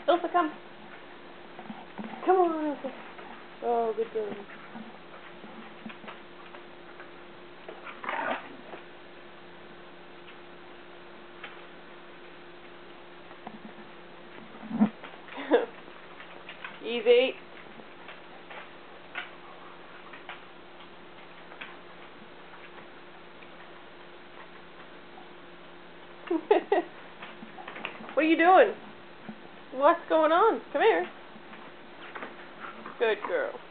Ailsa, come. Come on, Ailsa. Oh, good girl. Easy. What are you doing? What's going on? Come here. Good girl.